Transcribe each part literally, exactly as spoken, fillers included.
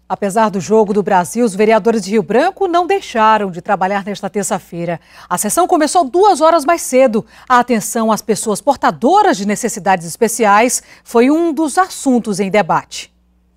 Apesar do jogo do Brasil, os vereadores de Rio Branco não deixaram de trabalhar nesta terça-feira. A sessão começou duas horas mais cedo. A atenção às pessoas portadoras de necessidades especiais foi um dos assuntos em debate.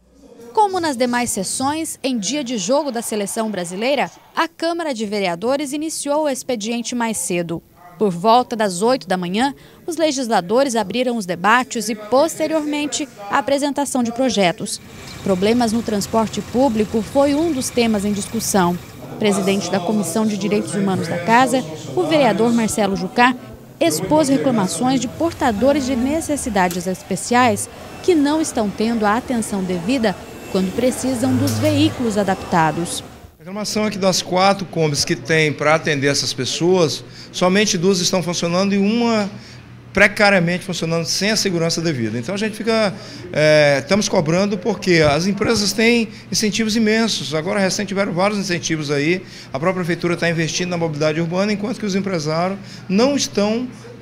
Como nas demais sessões, em dia de jogo da seleção brasileira, a Câmara de Vereadores iniciou o expediente mais cedo. Por volta das oito da manhã, os legisladores abriram os debates e, posteriormente, a apresentação de projetos. Problemas no transporte público foi um dos temas em discussão. Presidente da Comissão de Direitos Humanos da Casa, o vereador Marcelo Jucá expôs reclamações de portadores de necessidades especiais que não estão tendo a atenção devida quando precisam dos veículos adaptados. A reclamação é que das quatro combis que tem para atender essas pessoas, somente duas estão funcionando e uma precariamente funcionando sem a segurança devida. Então a gente fica, é, estamos cobrando porque as empresas têm incentivos imensos. Agora recente tiveram vários incentivos aí, a própria prefeitura está investindo na mobilidade urbana, enquanto que os empresários não estão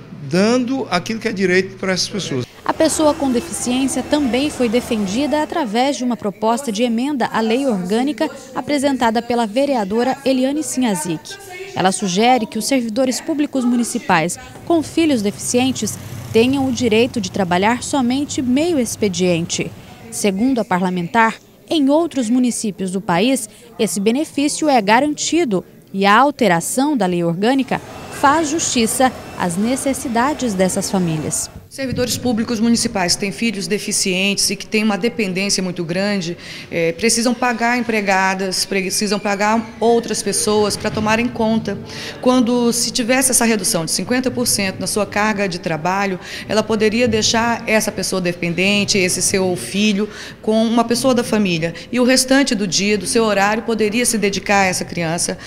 dando aquilo que é direito para essas pessoas. A pessoa com deficiência também foi defendida através de uma proposta de emenda à lei orgânica apresentada pela vereadora Eliane Sinhazic. Ela sugere que os servidores públicos municipais com filhos deficientes tenham o direito de trabalhar somente meio expediente. Segundo a parlamentar, em outros municípios do país, esse benefício é garantido e a alteração da lei orgânica faz justiça às necessidades dessas famílias. Servidores públicos municipais que têm filhos deficientes e que têm uma dependência muito grande, é, precisam pagar empregadas, precisam pagar outras pessoas para tomarem conta. Quando se tivesse essa redução de cinquenta por cento na sua carga de trabalho, ela poderia deixar essa pessoa dependente, esse seu filho, com uma pessoa da família. E o restante do dia, do seu horário, poderia se dedicar a essa criança,